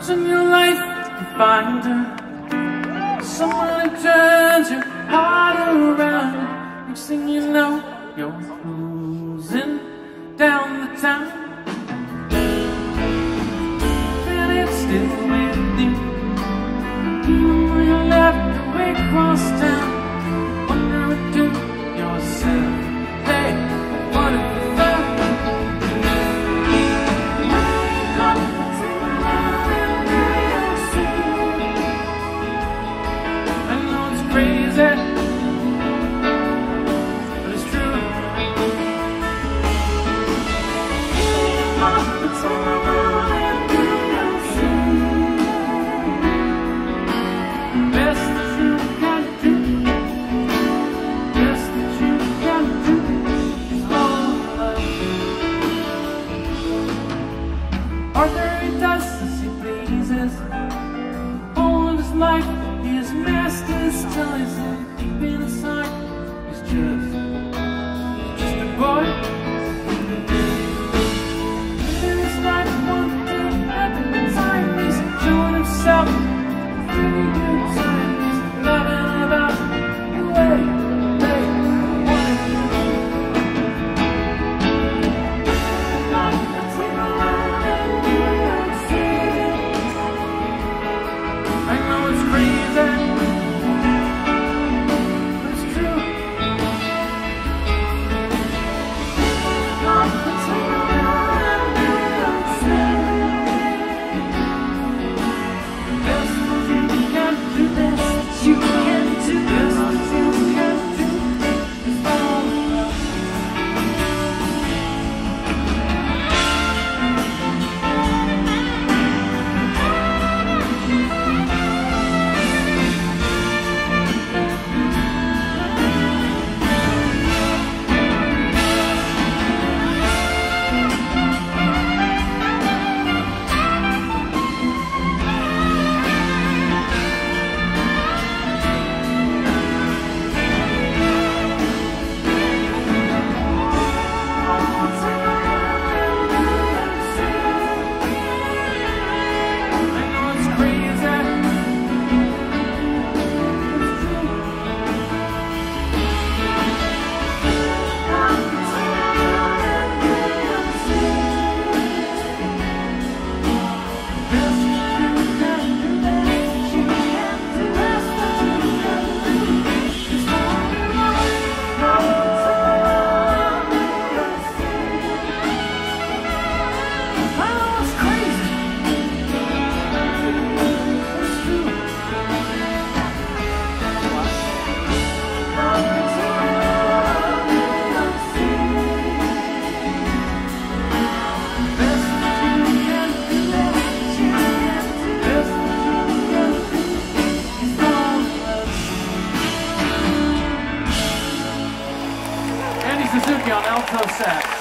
once in your life you find her, someone who turns your heart around. Next thing you know, you're cruising down the town, and it's still with you, even when you left the way across town. Wondering to yourself, hey, what if you found? I know it's crazy, but it's true. Best that you can do, best that you can do is fall in love. Arthur, he does as he pleases. All of his life he is master still. He's deep inside, he's just a boy. Living his life one day at a time. He's enjoying himself, having a good time. He's laughing about the way they wanted to be. I know it's crazy, but it's true. Best that you can do, best that you can do, best that you can do is fall in love. Andy Suzuki on alto sax.